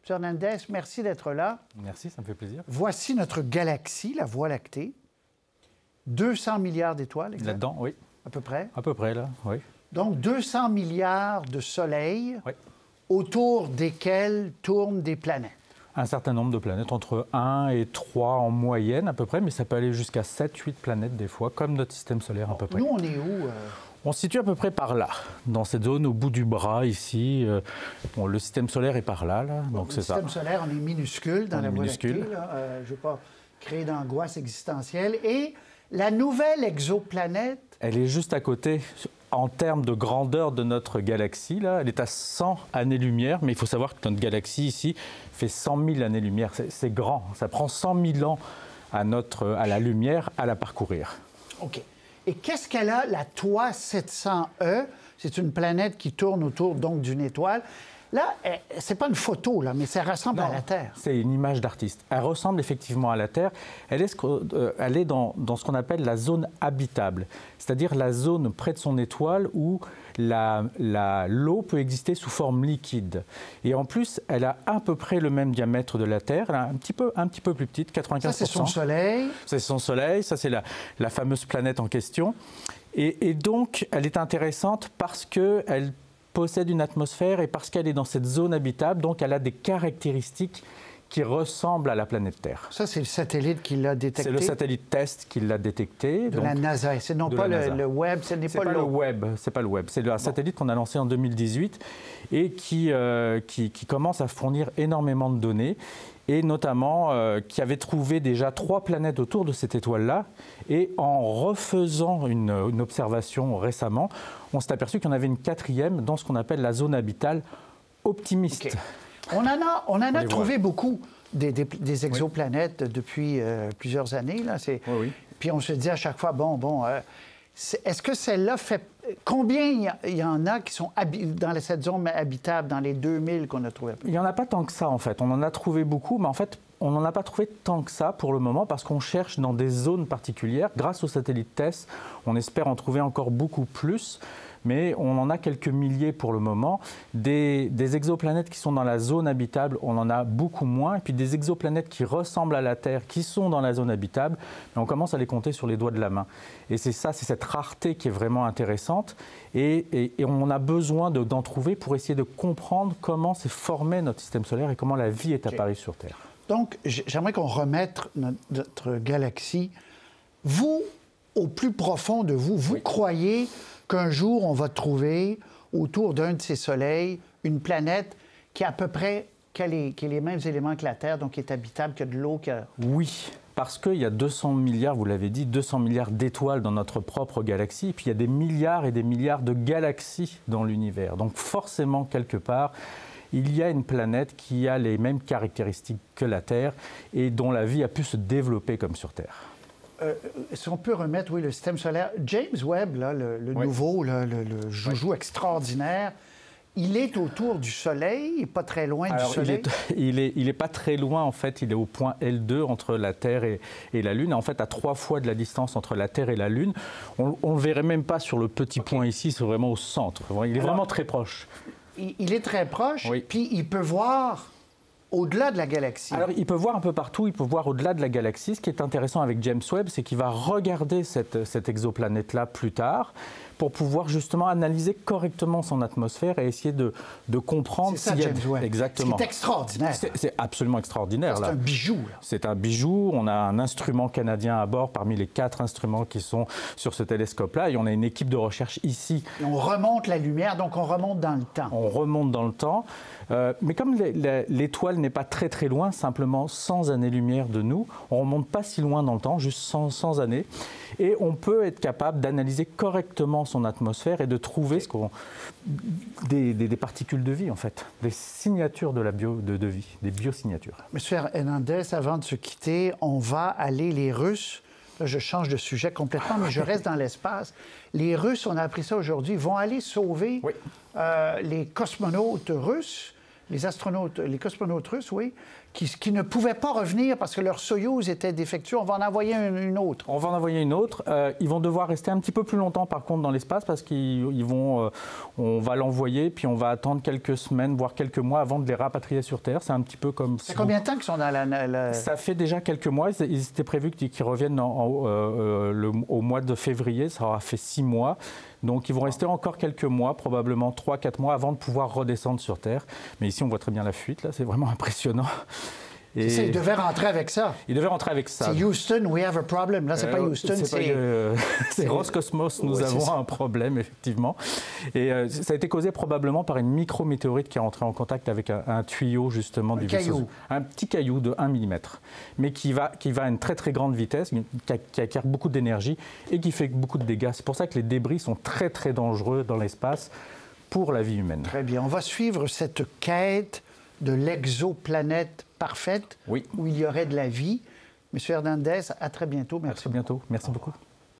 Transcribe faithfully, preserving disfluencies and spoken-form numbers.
M. Hernandez, merci d'être là. Merci, ça me fait plaisir. Voici notre galaxie, la Voie lactée. deux cents milliards d'étoiles, exact? Là-dedans, oui. À peu près? À peu près, là, oui. Donc, deux cents milliards de soleils oui. autour desquels tournent des planètes. Un certain nombre de planètes, entre un et trois en moyenne à peu près, mais ça peut aller jusqu'à sept, huit planètes des fois, comme notre système solaire à peu près. Nous, on est où? Euh... On se situe à peu près par là, dans cette zone au bout du bras ici. Euh, bon, le système solaire est par là, là donc c'est ça. Le système solaire, on est minuscule dans on la Voie lactée. Euh, je ne veux pas créer d'angoisse existentielle. Et la nouvelle exoplanète... Elle est juste à côté. En termes de grandeur de notre galaxie, là, elle est à cent années-lumière, mais il faut savoir que notre galaxie ici fait cent mille années-lumière. C'est grand, ça prend cent mille ans à, notre, à la lumière à la parcourir. OK. Et qu'est-ce qu'elle a, la T O A sept cents E? C'est une planète qui tourne autour donc d'une étoile. Là, c'est pas une photo, là, mais ça ressemble non, à la Terre. C'est une image d'artiste. Elle ressemble effectivement à la Terre. Elle est, euh, elle est dans, dans ce qu'on appelle la zone habitable, c'est-à-dire la zone près de son étoile où la, la, l'eau peut exister sous forme liquide. Et en plus, elle a à peu près le même diamètre de la Terre. Elle est un petit peu, un petit peu plus petite, quatre-vingt-quinze pour cent. Ça, c'est son Soleil. C'est son Soleil. Ça, c'est la, la fameuse planète en question. Et, et donc, elle est intéressante parce qu'elle possède une atmosphère et parce qu'elle est dans cette zone habitable, donc elle a des caractéristiques qui ressemblent à la planète Terre. Ça, c'est le satellite qui l'a détecté? C'est le satellite TESS qui l'a détecté. De donc, la NASA. C'est non pas le, le Webb, ce n'est pas, pas le Webb. C'est pas le Webb. C'est un bon. satellite qu'on a lancé en deux mille dix-huit et qui, euh, qui, qui commence à fournir énormément de données, et notamment euh, qui avait trouvé déjà trois planètes autour de cette étoile-là. Et en refaisant une, une observation récemment, on s'est aperçu qu'il y en avait une quatrième dans ce qu'on appelle la zone habitable optimiste. Okay. On en a, on en a trouvé beaucoup des, des, des exoplanètes oui. depuis euh, plusieurs années. Là. Oui, oui. Puis on se dit à chaque fois, bon, bon, euh, est-ce que celle-là fait... Combien il y, y en a qui sont dans cette zone habitable, dans les deux mille qu'on a trouvé? Il n'y en a pas tant que ça, en fait. On en a trouvé beaucoup, mais en fait, on n'en a pas trouvé tant que ça pour le moment parce qu'on cherche dans des zones particulières. Grâce au satellite TESS, on espère en trouver encore beaucoup plus, mais on en a quelques milliers pour le moment. Des, des exoplanètes qui sont dans la zone habitable, on en a beaucoup moins. Et puis des exoplanètes qui ressemblent à la Terre, qui sont dans la zone habitable, mais on commence à les compter sur les doigts de la main. Et c'est ça, c'est cette rareté qui est vraiment intéressante. Et, et, et on a besoin de, d'en trouver pour essayer de comprendre comment s'est formé notre système solaire et comment la vie est apparue okay. sur Terre. Donc, j'aimerais qu'on remette notre, notre galaxie. Vous, au plus profond de vous, vous oui. croyez qu'un jour, on va trouver autour d'un de ces soleils une planète qui a à peu près qui a les, qui a les mêmes éléments que la Terre, donc qui est habitable, qui a de l'eau, qui a... Oui, parce qu'il y a deux cents milliards, vous l'avez dit, deux cents milliards d'étoiles dans notre propre galaxie, et puis il y a des milliards et des milliards de galaxies dans l'univers. Donc forcément, quelque part, il y a une planète qui a les mêmes caractéristiques que la Terre et dont la vie a pu se développer comme sur Terre. Euh, si on peut remettre, oui, le système solaire. James Webb, là, le, le oui. nouveau, là, le, le joujou oui. extraordinaire, il est autour du Soleil, pas très loin Alors, du Soleil? Il n'est il est, il est pas très loin, en fait. Il est au point L deux entre la Terre et, et la Lune. En fait, à trois fois de la distance entre la Terre et la Lune. On ne le verrait même pas sur le petit okay. point ici, c'est vraiment au centre. Il est Alors, vraiment très proche. Il, il est très proche, oui. puis il peut voir... au-delà de la galaxie. Alors, il peut voir un peu partout, il peut voir au-delà de la galaxie. Ce qui est intéressant avec James Webb, c'est qu'il va regarder cette, cette exoplanète-là plus tard pour pouvoir justement analyser correctement son atmosphère et essayer de, de comprendre... C'est ça, James Webb. Exactement. C'est extraordinaire. C'est absolument extraordinaire. C'est un bijou. C'est un bijou. On a un instrument canadien à bord parmi les quatre instruments qui sont sur ce télescope-là. Et on a une équipe de recherche ici. Et on remonte la lumière, donc on remonte dans le temps. On remonte dans le temps. Euh, mais comme l'étoile n'est pas très très loin, simplement cent années-lumière de nous, on ne remonte pas si loin dans le temps, juste cent, cent années, et on peut être capable d'analyser correctement son atmosphère et de trouver ce qu'on... des, des, des particules de vie, en fait, des signatures de la bio, de, de vie, des biosignatures. Monsieur Hernandez, avant de se quitter, on va aller, les Russes, là, je change de sujet complètement, mais je reste dans l'espace. Les Russes, on a appris ça aujourd'hui, vont aller sauver oui. euh, les cosmonautes russes les astronautes, les cosmonautes russes, oui, qui, qui ne pouvaient pas revenir parce que leur Soyouz était défectueux. On va en envoyer une, une autre. On va en envoyer une autre. Euh, ils vont devoir rester un petit peu plus longtemps, par contre, dans l'espace parce qu'ils ils vont, euh, on va l'envoyer, puis on va attendre quelques semaines, voire quelques mois avant de les rapatrier sur Terre. C'est un petit peu comme... Ça fait combien de temps qu'ils sont dans la... la... Ça fait déjà quelques mois. Ils étaient prévus qu'ils reviennent en, en, euh, le, au mois de février. Ça aura fait six mois. Donc, ils vont rester encore quelques mois, probablement trois quatre mois, avant de pouvoir redescendre sur Terre. Mais ici, on voit très bien la fuite, là. C'est vraiment impressionnant. Et... Ça, ils devaient rentrer avec ça. Ils devaient rentrer avec ça. C'est Houston, we have a problem. Là, c'est euh, pas Houston, c'est... Euh, c'est Roscosmos, nous ouais, avons un problème, effectivement. Et euh, ça a été causé probablement par une micrométéorite qui est rentrée en contact avec un, un tuyau, justement, un du caillou. vaisseau. Un petit caillou de un millimètre, mais qui va, qui va à une très, très grande vitesse, qui, a, qui acquiert beaucoup d'énergie et qui fait beaucoup de dégâts. C'est pour ça que les débris sont très, très dangereux dans l'espace pour la vie humaine. Très bien. On va suivre cette quête de l'exoplanète parfaite, oui. où il y aurait de la vie. Monsieur Hernandez, à très bientôt. Merci. À très bientôt. Merci beaucoup.